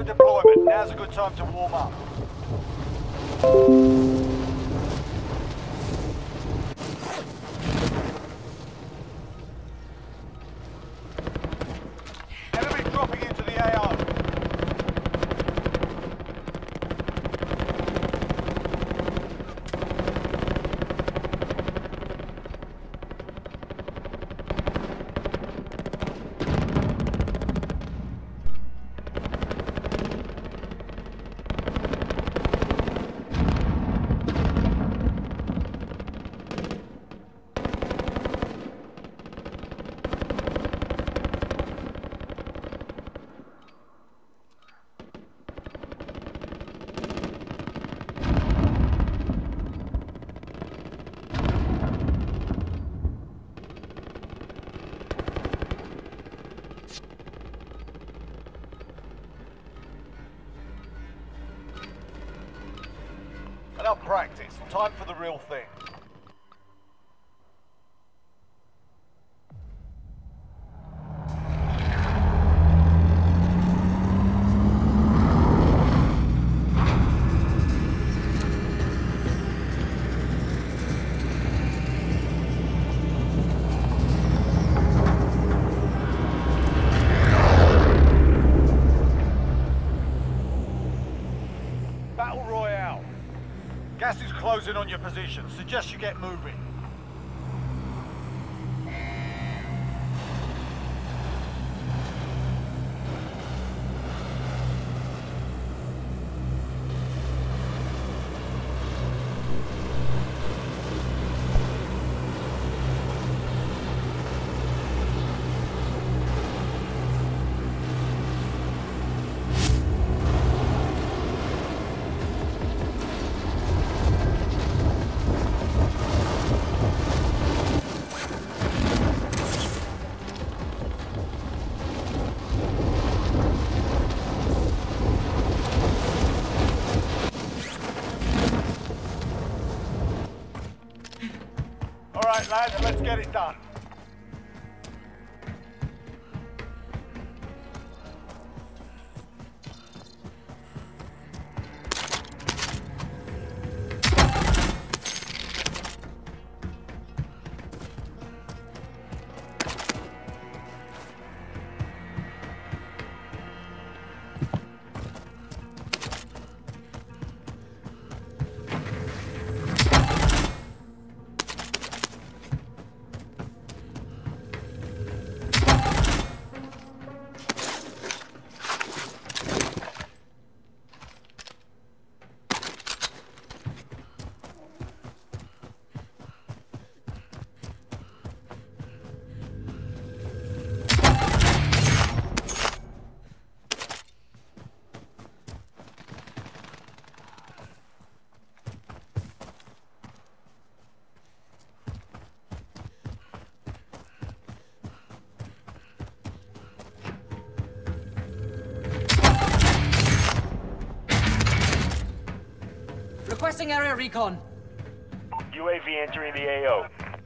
deployment. Now's a good time to warm up. Enemy dropping into the AO. Enough practice. Time for the real thing. Battle Royale. Gas is closing on your position. Suggest you get moving. Alright lads, let's get it done. Requesting area recon. UAV entering the AO.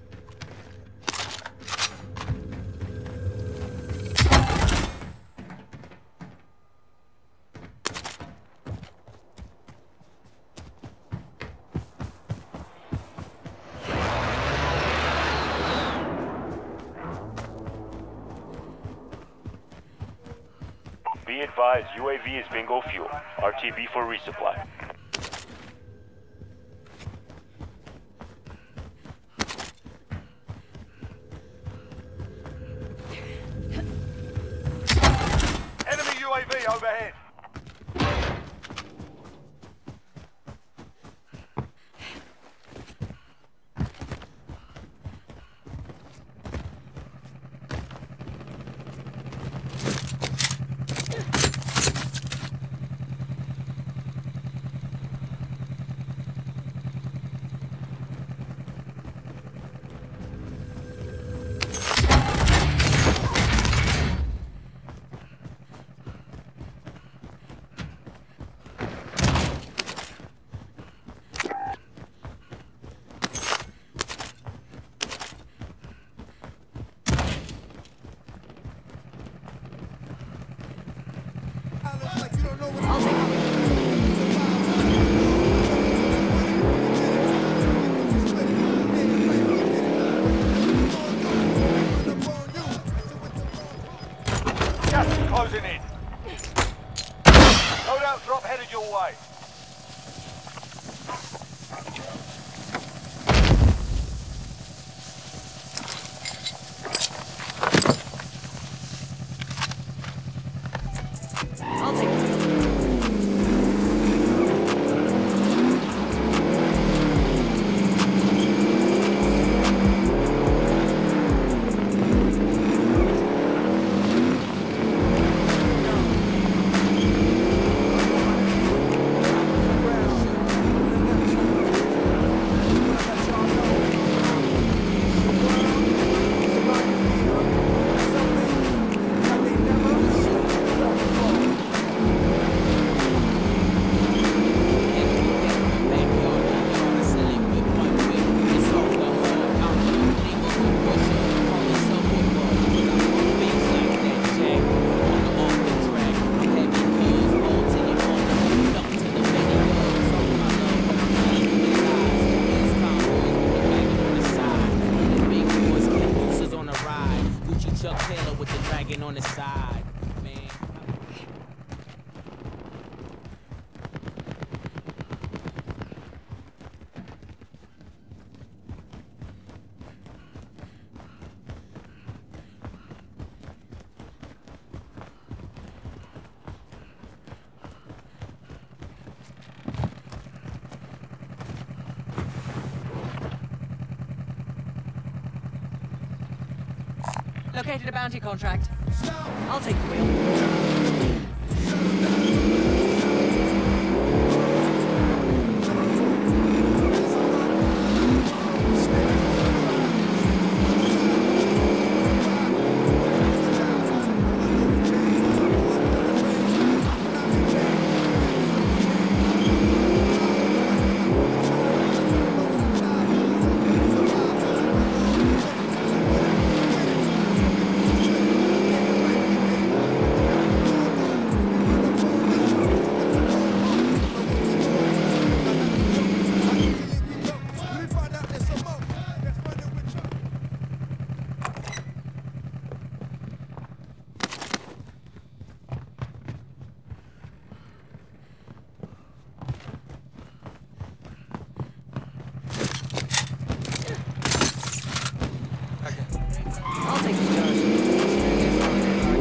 Be advised, UAV is bingo fuel. RTB for resupply. UAV overhead. your way. I'll take it. Chuck Taylor with the dragon on the side, man. Located a bounty contract. I'll take the wheel. I'll take the charge.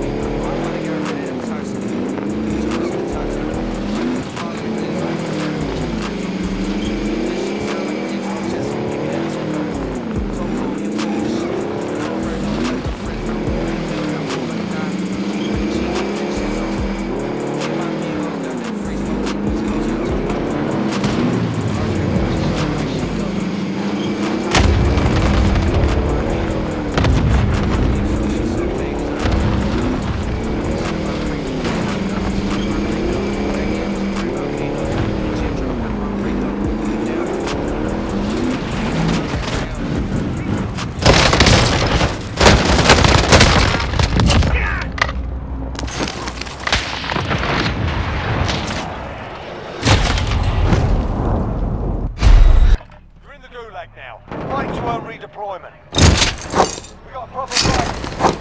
Now, fight to earn redeployment. We got a proper fight.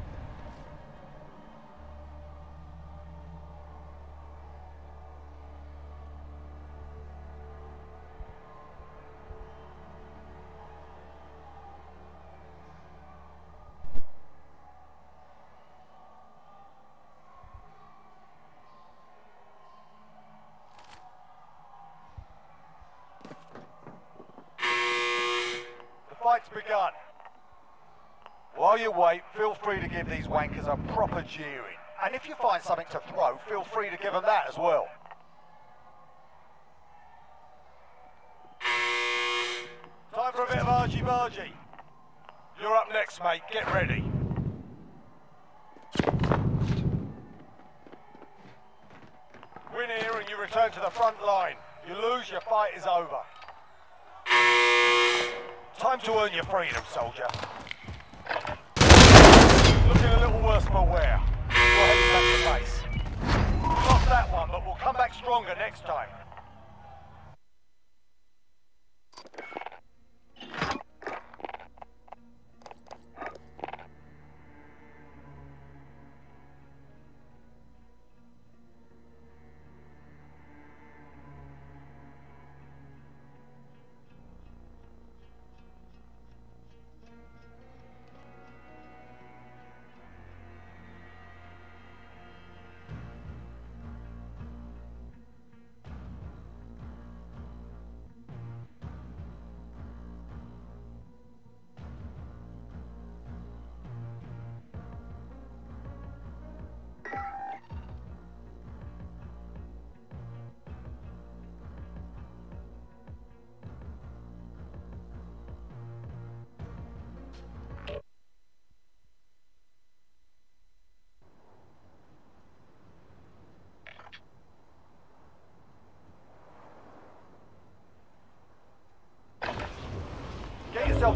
Fight's begun. While you wait, feel free to give these wankers a proper jeering. And if you find something to throw, feel free to give them that as well. Time for a bit of argy-bargy. You're up next, mate. Get ready. Win here and you return to the front line. You lose, your fight is over. Time to earn your freedom, soldier. Looking a little worse for wear. You're heading back to base. Lost that one, but we'll come back stronger next time.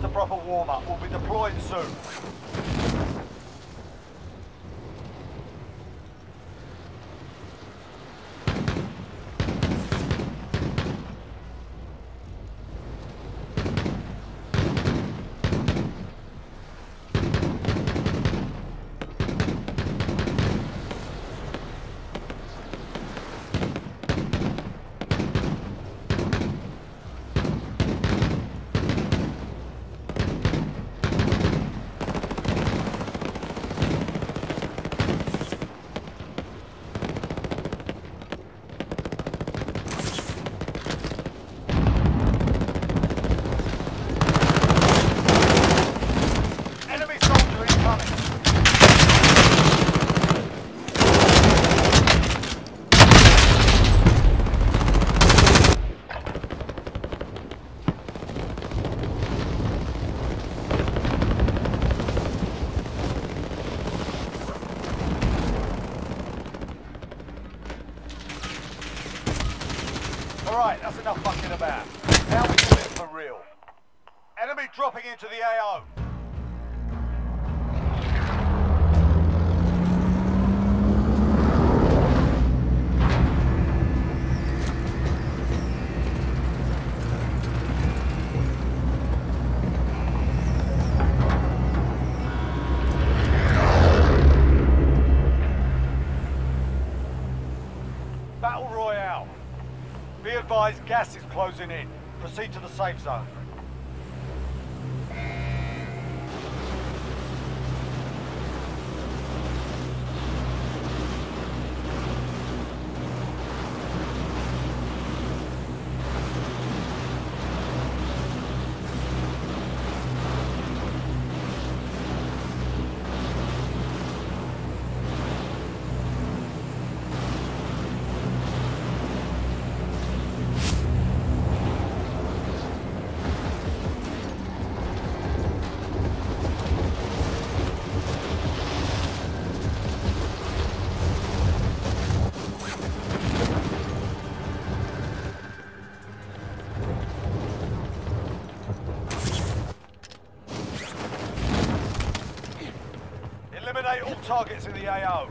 a proper warm-up. We'll be deploying soon. Alright, that's enough fucking about. Now we do it for real. Enemy dropping into the AO. Battle Royale. Be advised, gas is closing in. Proceed to the safe zone. Eliminate all targets in the AO.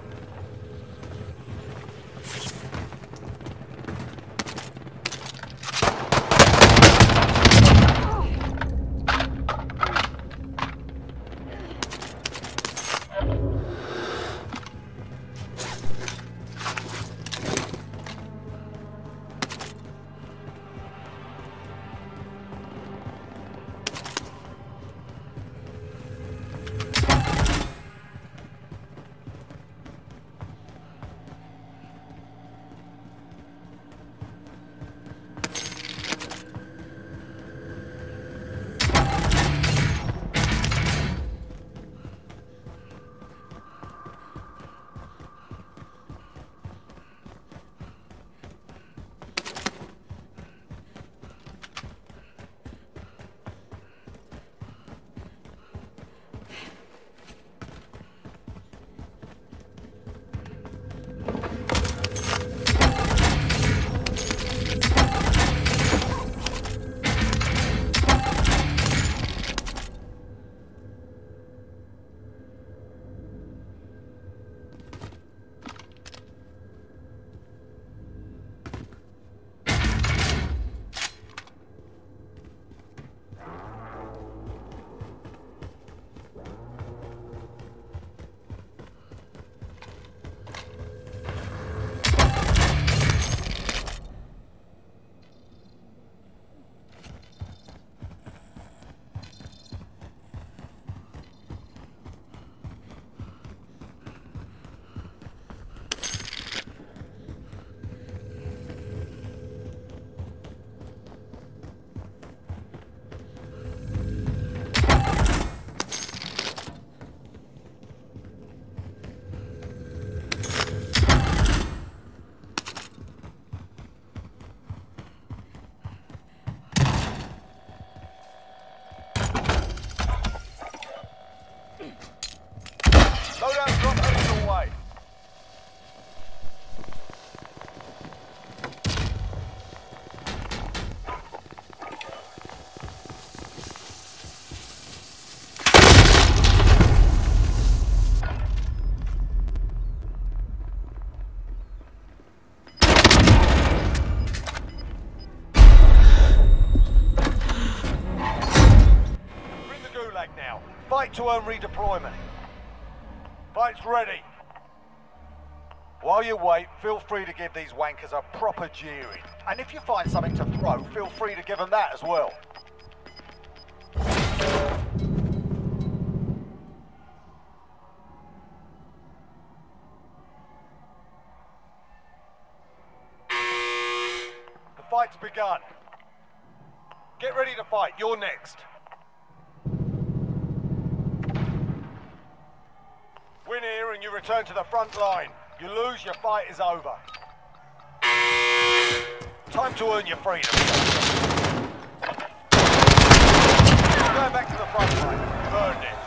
Fight to earn redeployment. Fight's ready. While you wait, feel free to give these wankers a proper jeering. And if you find something to throw, feel free to give them that as well. The fight's begun. Get ready to fight, you're next. Win here and you return to the front line. You lose, your fight is over. Time to earn your freedom. Going back to the front line. You've earned it.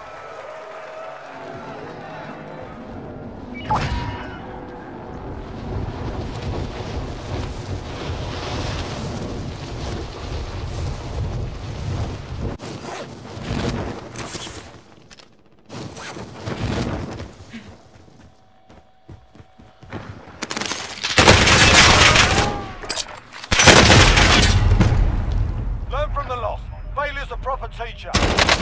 Failure's a proper teacher.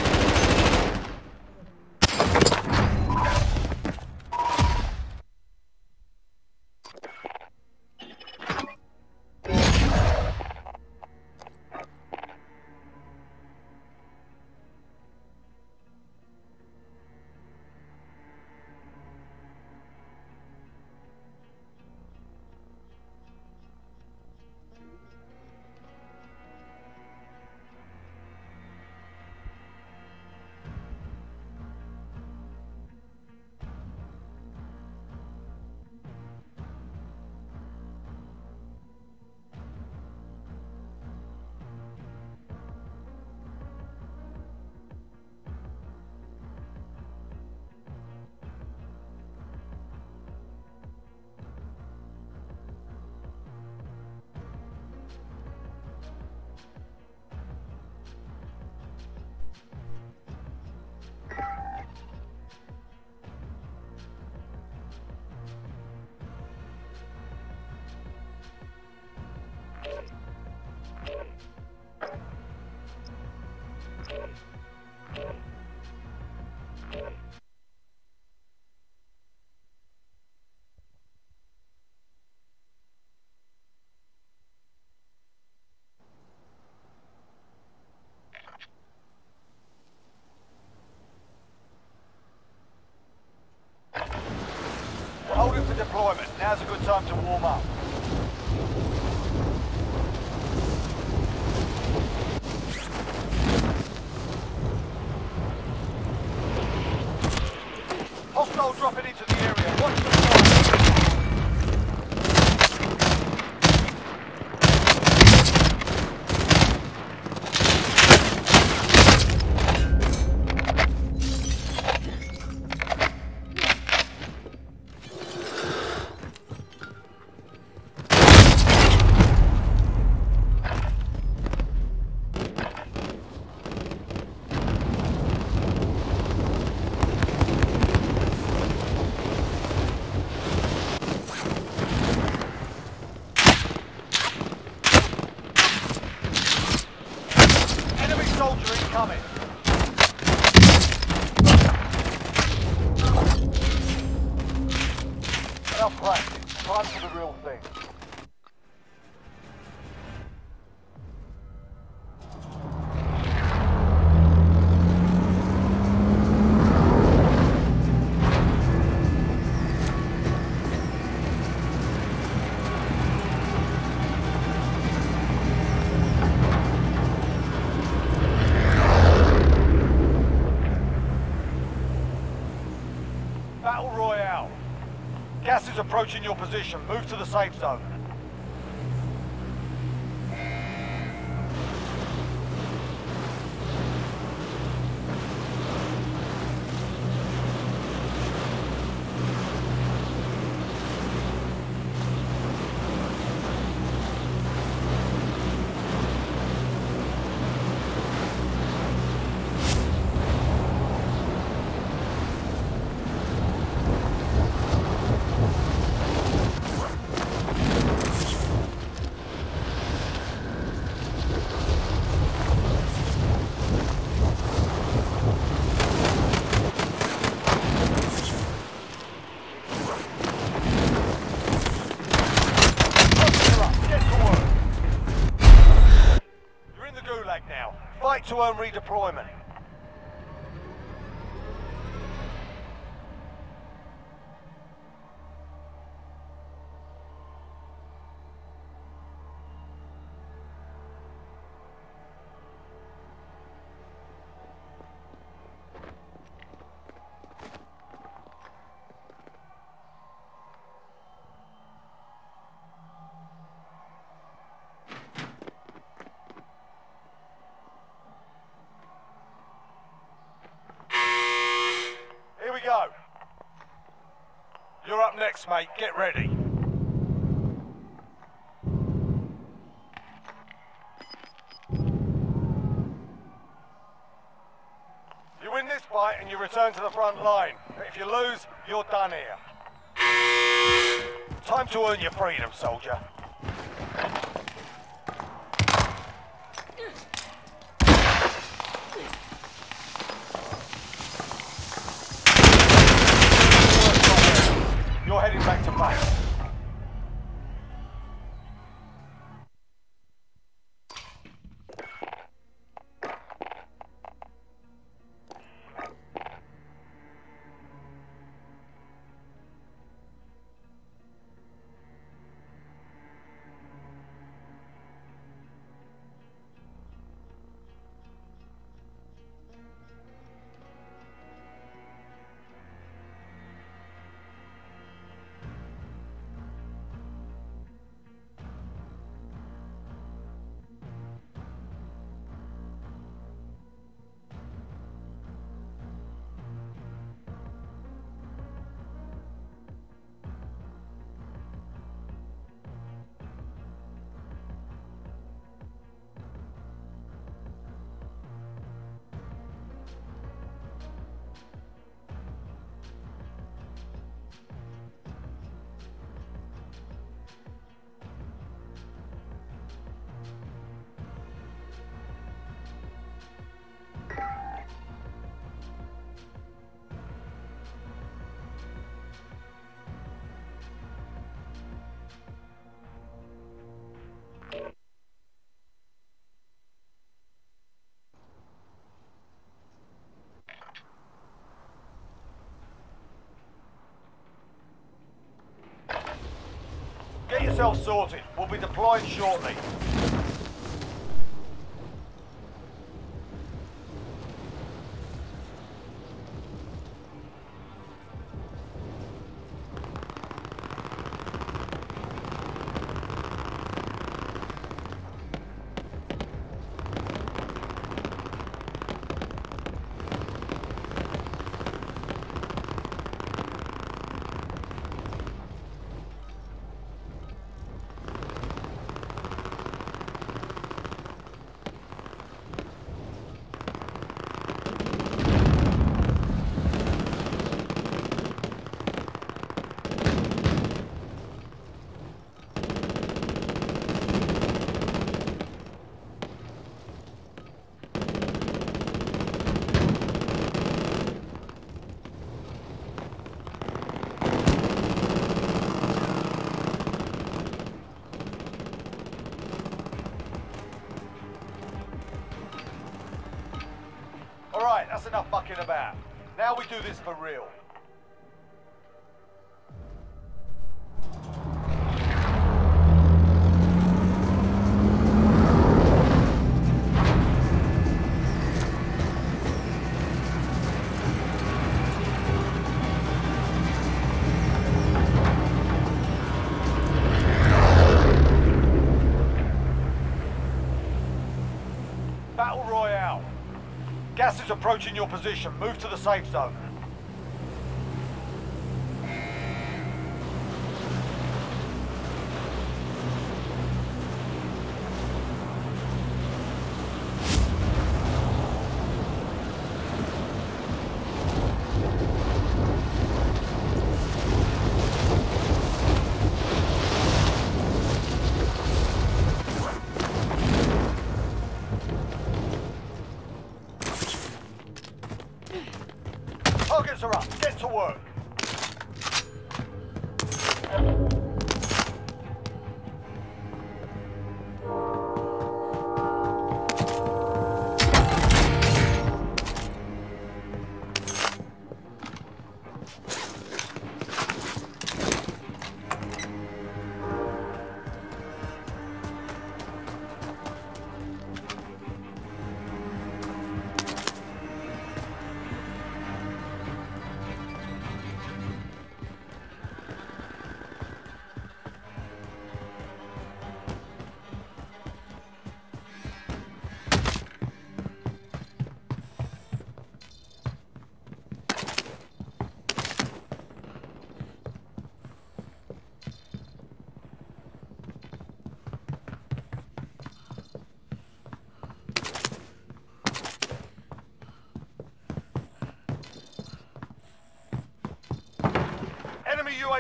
Holding for deployment. Now's a good time to warm up. Hostile dropping into the area. Watch the fire. Soldier incoming. Enough practice. Time for the real thing. Battle Royale. Gas is approaching your position. Move to the safe zone. to earn redeployment. Go. You're up next, mate. Get ready. You win this fight and you return to the front line. If you lose, you're done here. Time to earn your freedom, soldier. You're heading back to base. Get yourself sorted. We'll be deploying shortly. Alright, that's enough fucking about. Now we do this for real. Battle Royale. Gas is approaching your position. Move to the safe zone.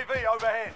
UAV overhead.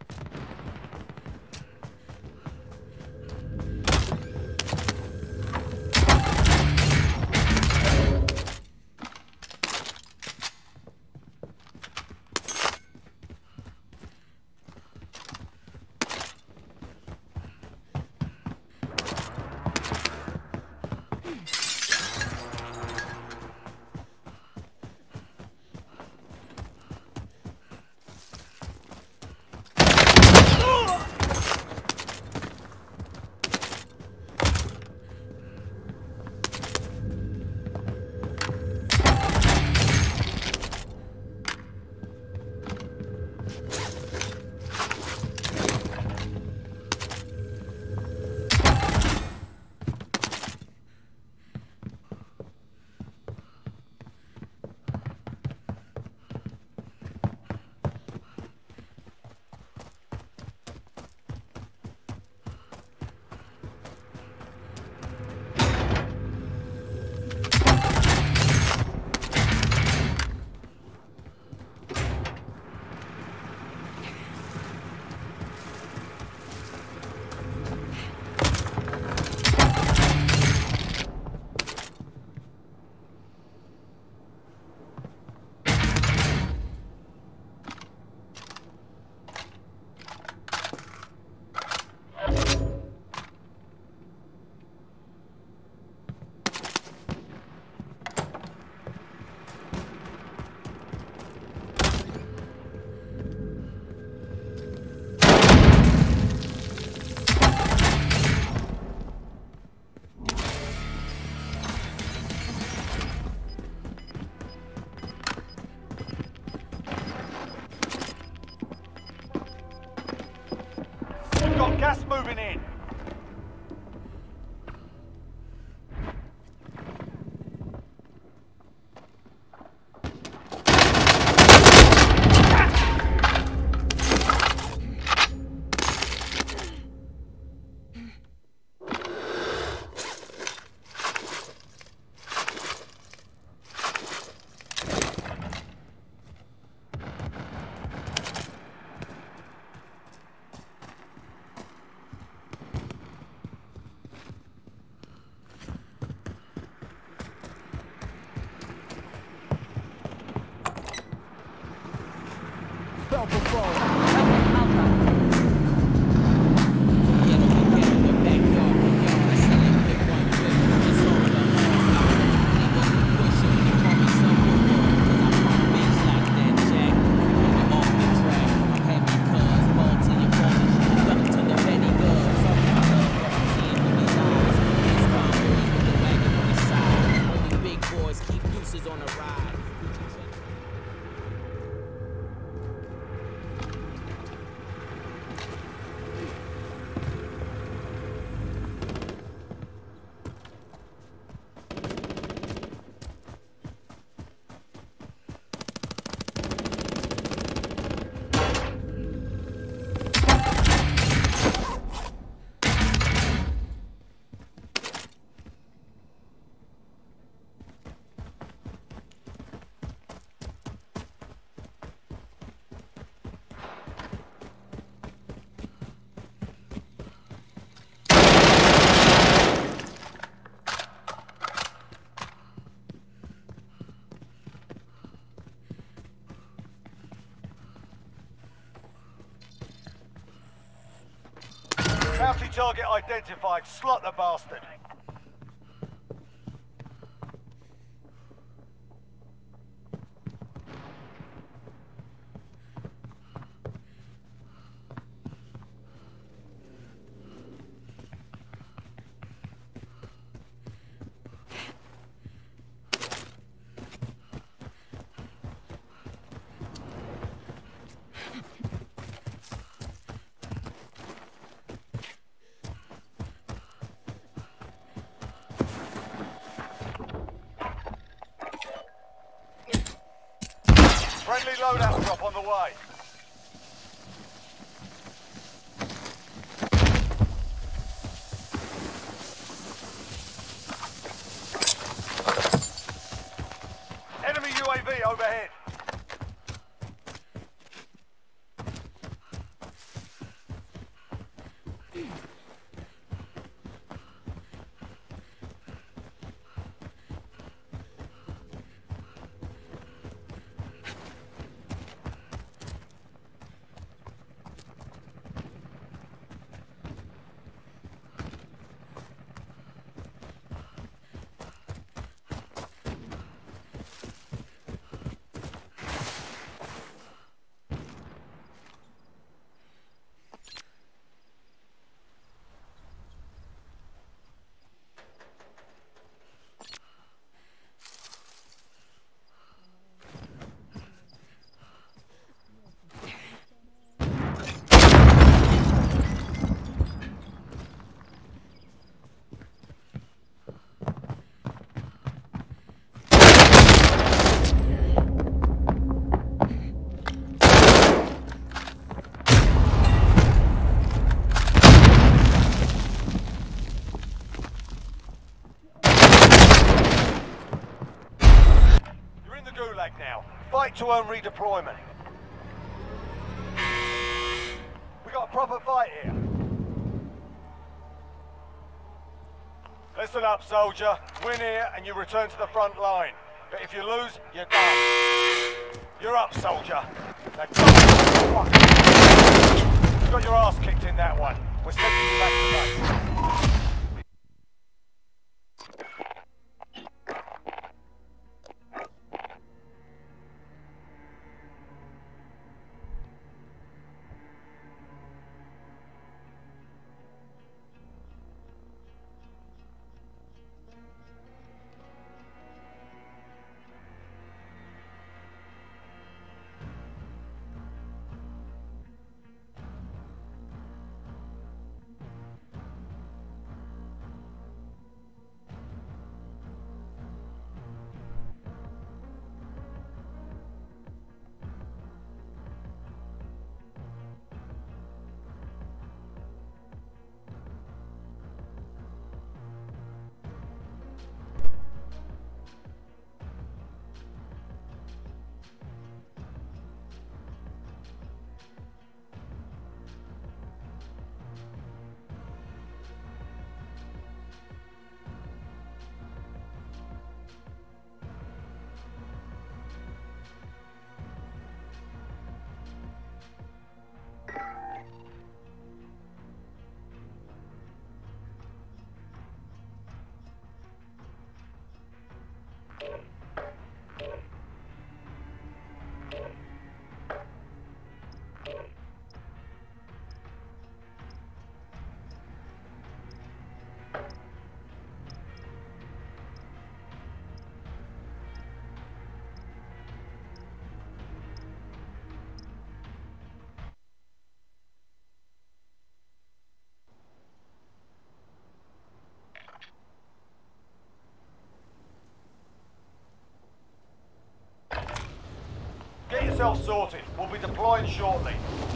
Got gas moving in. Bounty target identified. Slot the bastard. Friendly loadout drop on the way. Enemy UAV overhead. Expect to earn redeployment. We got a proper fight here. Listen up, soldier. Win here and you return to the front line. But if you lose, you're done. You're up, soldier. Now go. You got your ass kicked in that one. We're sending you back to base. Get yourself sorted. We'll be deploying shortly.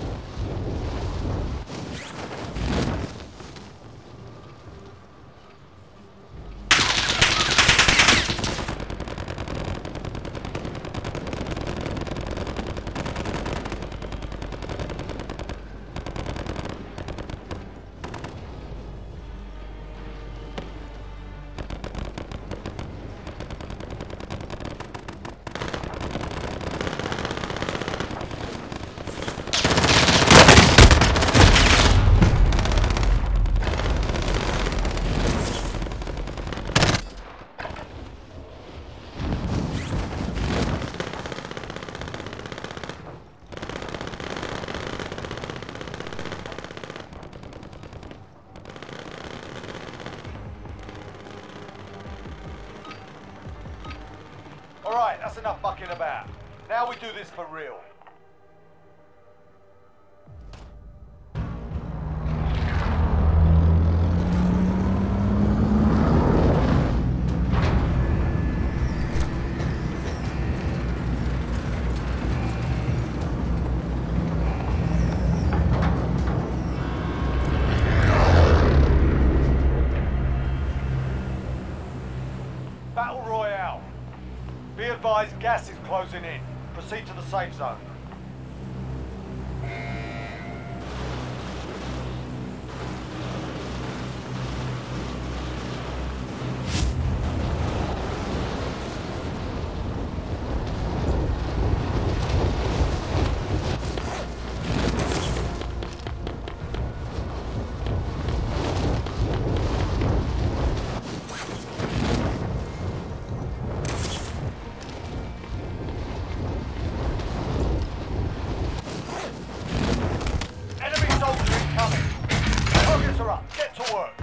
Alright, that's enough fucking about. Now we do this for real. Battle Royale. Be advised, gas is closing in. Proceed to the safe zone. Targets are up. Get to work.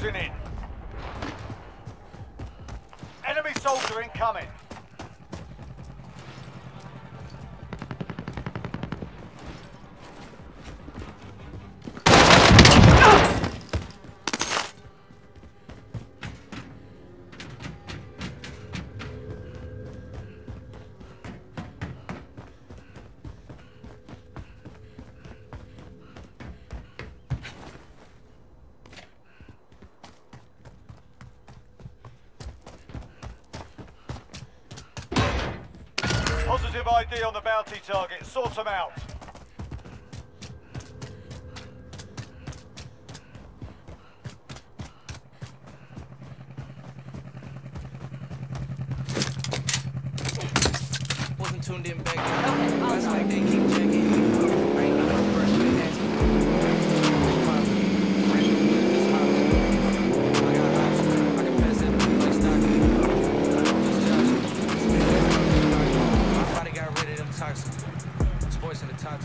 closing in. Enemy soldier incoming. Positive ID on the bounty target. Sort them out. Wasn't tuned in back Okay, then. I'll That's start. like they keep checking. Right now, the first one that's I got hops. I can pass that blue like stocky. Just Josh. My body got rid of them toxins. Sports in the top 10.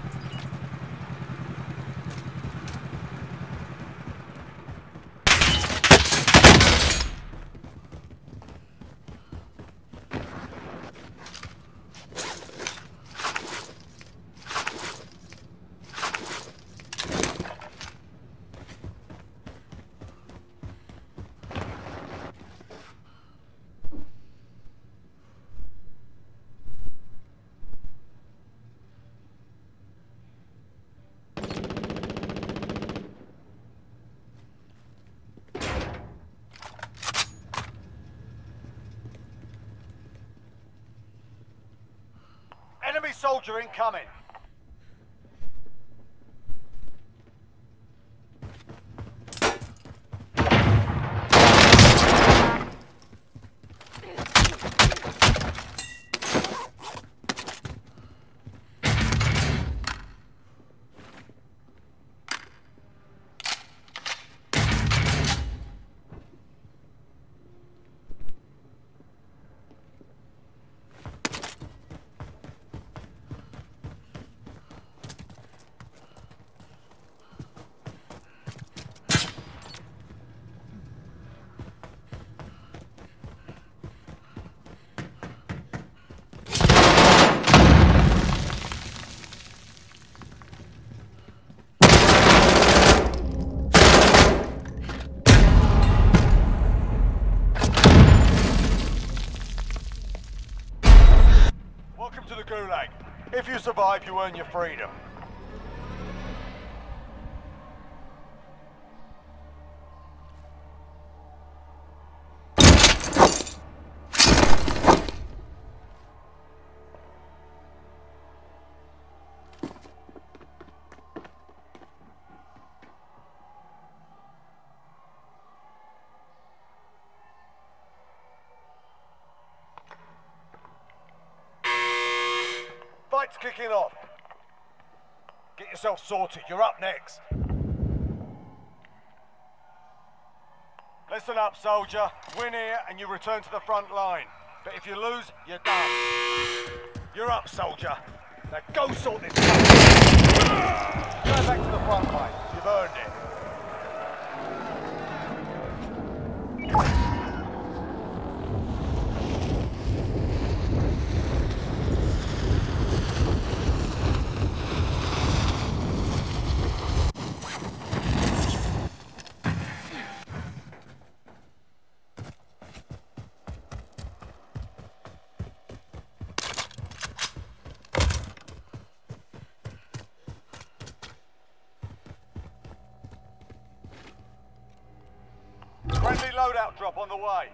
Enemy soldier incoming. Welcome to the Gulag. If you survive, you earn your freedom. Fight's kicking off. Get yourself sorted, you're up next. Listen up, soldier. Win here and you return to the front line. But if you lose, you're done. You're up, soldier. Now go sort this out. Go back to the front line. You've earned it. Friendly loadout drop on the way.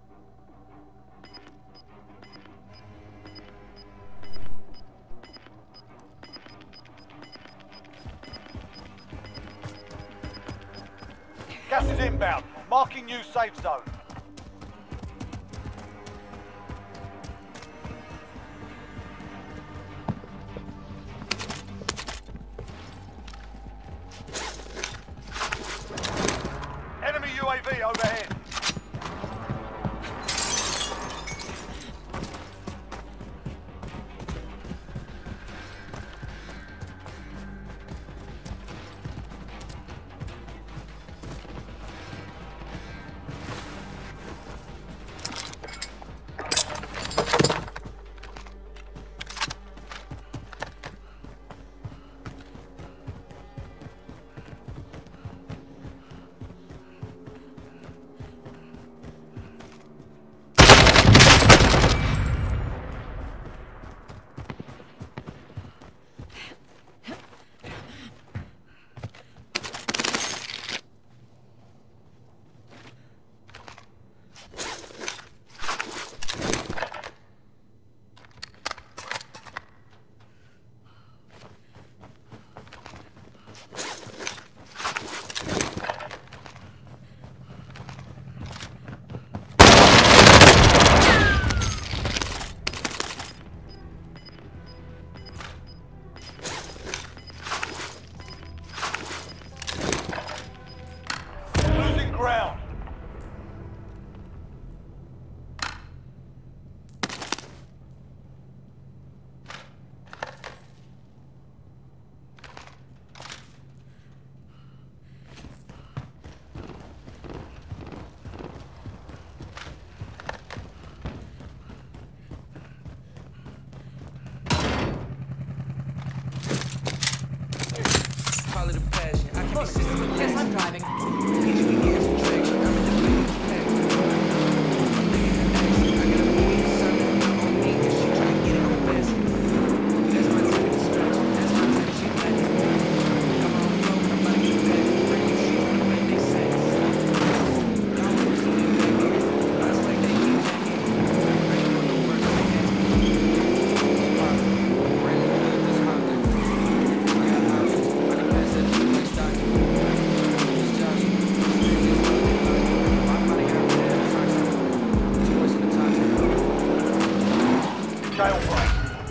Gas is inbound. Marking new safe zone. Enemy UAV overhead.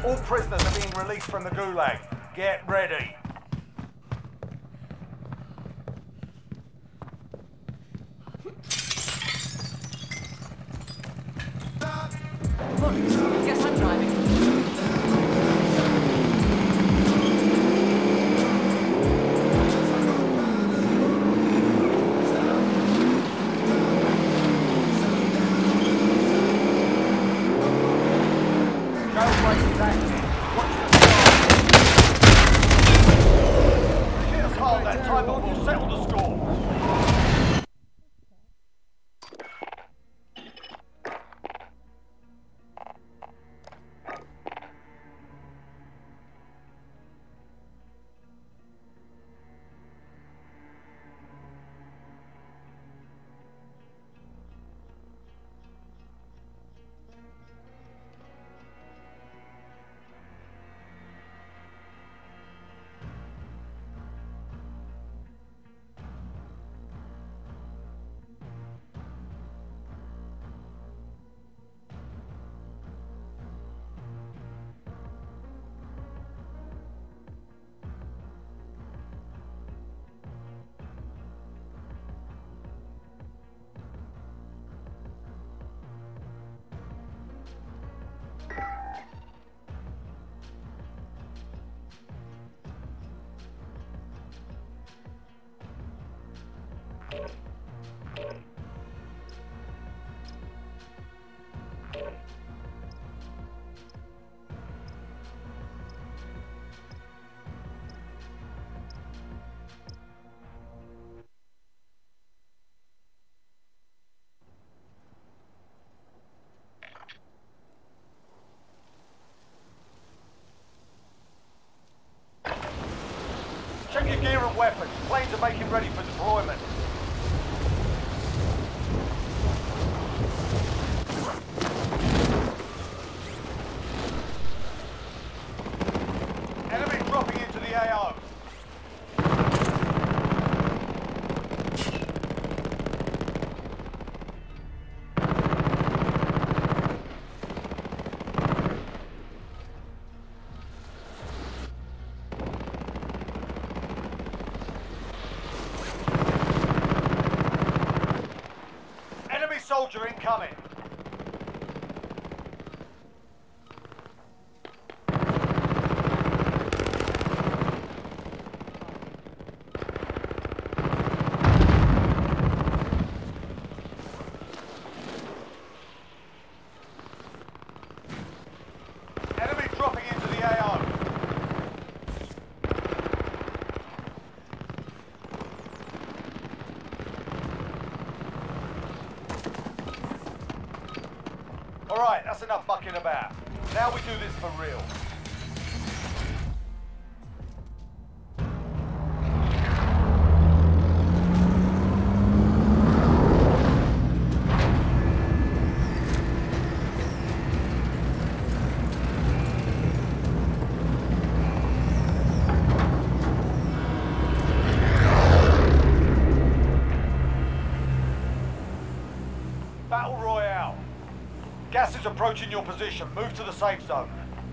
All prisoners are being released from the Gulag. Get ready. Look, guess I'm driving. That time, but we'll settle the score. Check your gear and weapons. Planes are making ready for deployment. Enemy dropping into the AO. Soldier incoming. Enemy dropping into the AO. Alright, that's enough mucking about. Now we do this for real. Battle Royale. Gas is approaching your position. Move to the safe zone.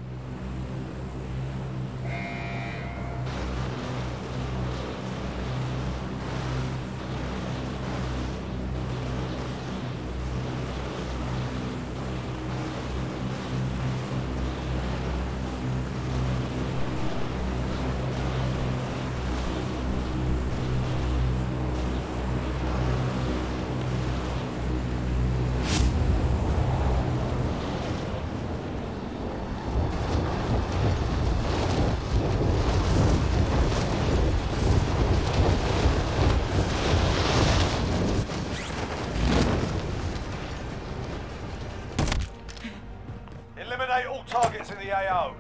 Eliminate all targets in the AO.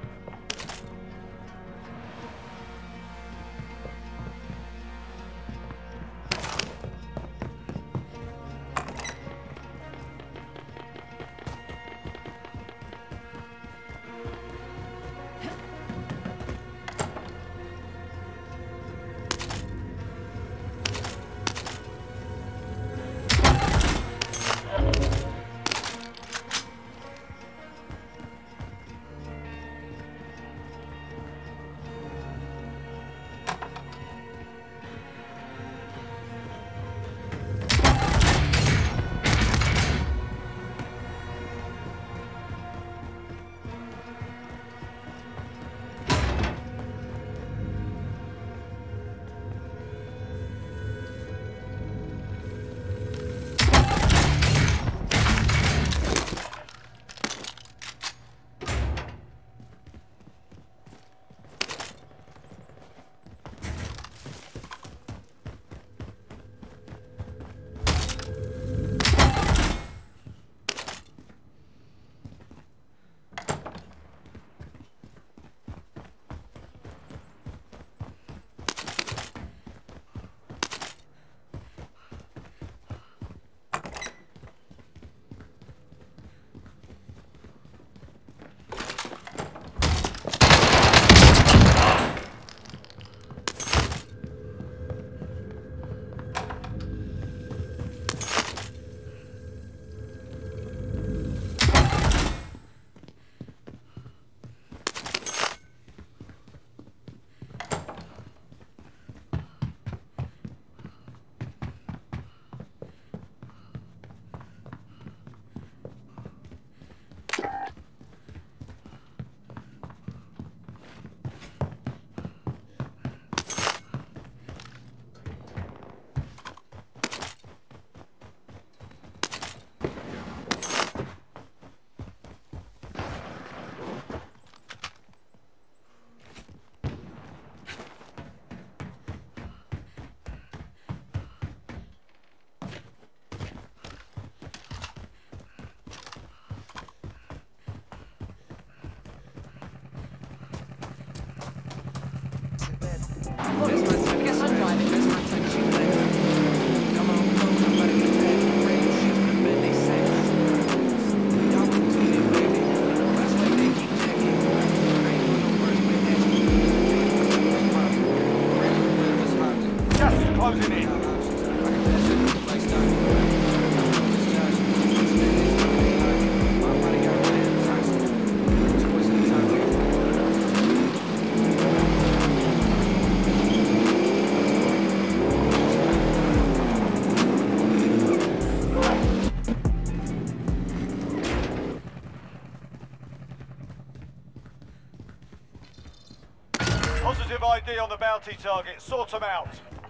ID on the bounty target. Sort them out.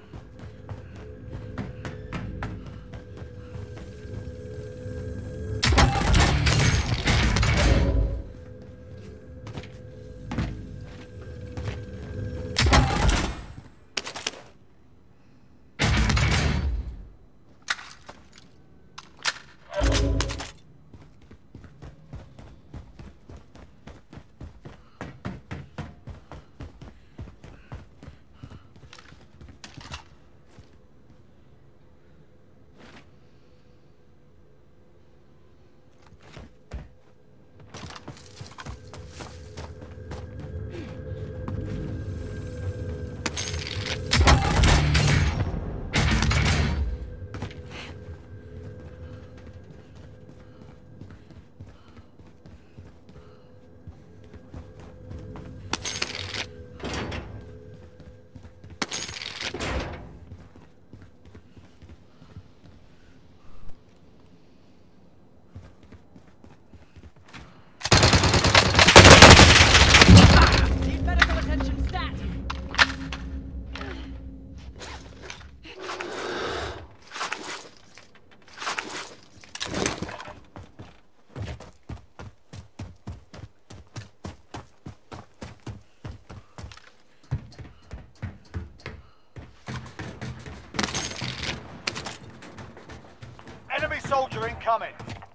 Need medical attention stat! Enemy soldier incoming.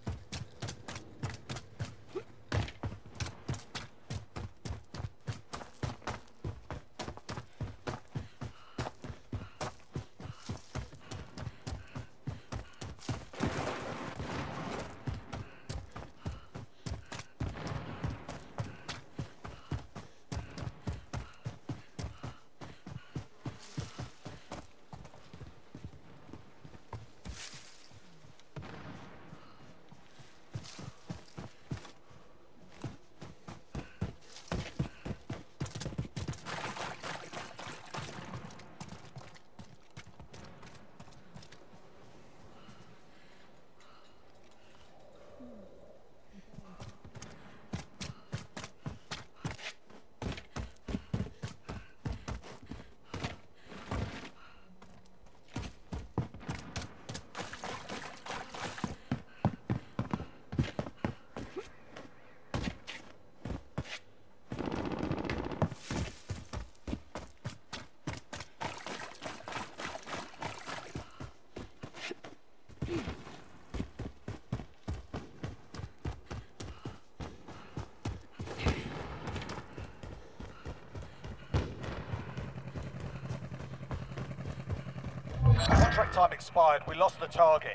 Contract time expired. We lost the target.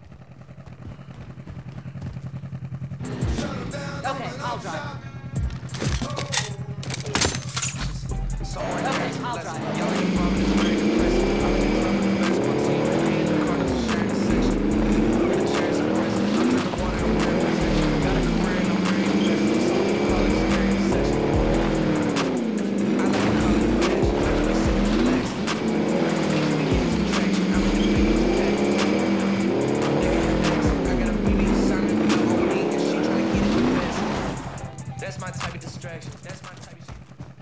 Okay, I'll drive. Okay, I'll drive. That's my type of distraction. That's my type of shit.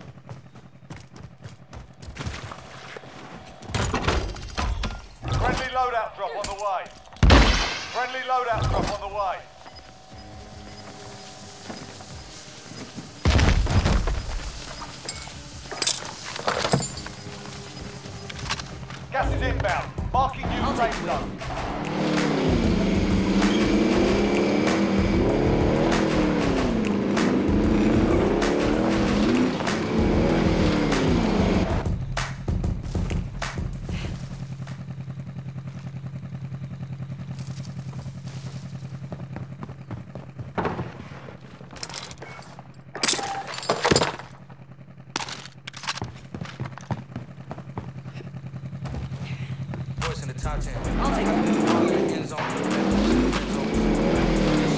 Friendly loadout drop on the way. Friendly loadout drop on the way. Gas is inbound. Marking new safe zone. Voice in the top 10. I'll take it. End zone. End zone.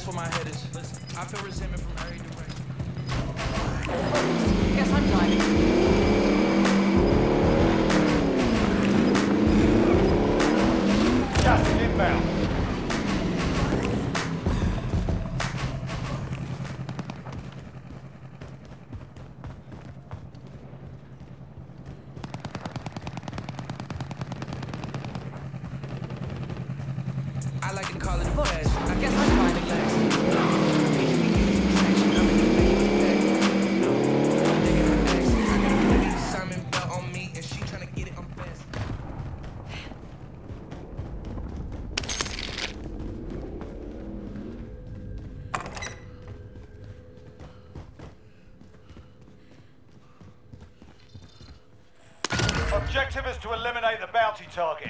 that's where my head is. Listen, I feel resentment from every direction. Guess I'm driving. Gas is inbound. I like to call it a flash. I Guess I'm driving. Simon belt on me and she tryna get it on fast. Objective is to eliminate the bounty target.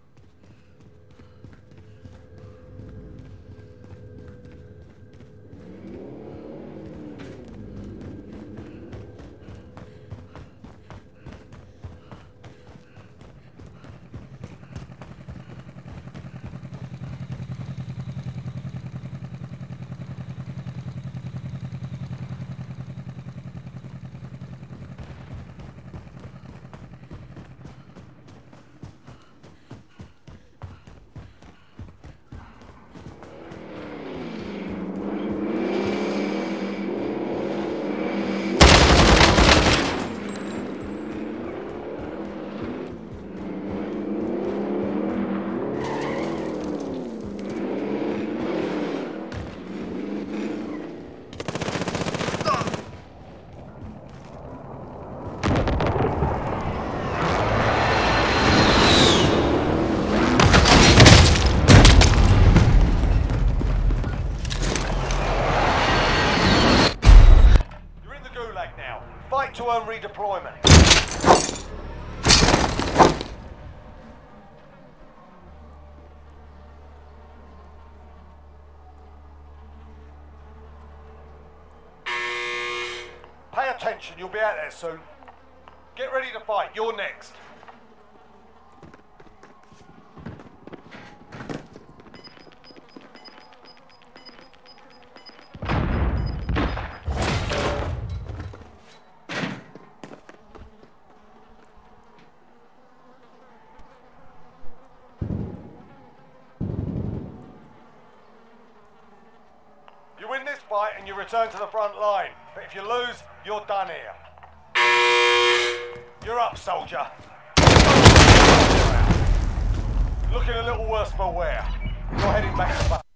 Fight to earn redeployment. Pay attention, you'll be out there soon. Get ready to fight, you're next. You win this fight and you return to the front line. But if you lose, you're done here. You're up, soldier. Looking a little worse for wear. You're heading back to